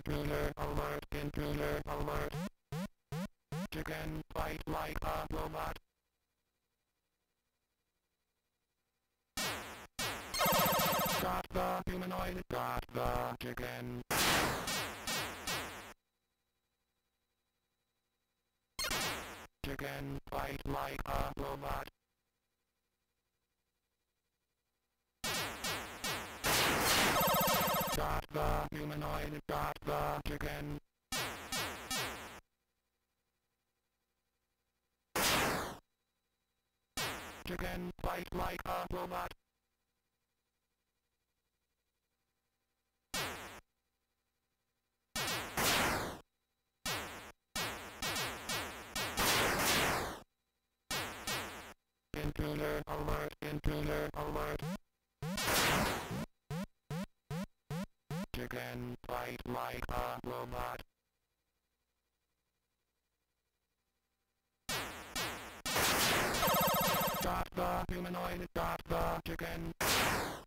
Intruder alert, intruder alert. Chicken fight like a robot. Got the humanoid, got the chicken. Chicken fight like a robot. Got the humanoid, got the chicken. Chicken fight like a robot. Intruder alert, intruder alert. Chicken fight like a robot. Got the humanoid, got the chicken.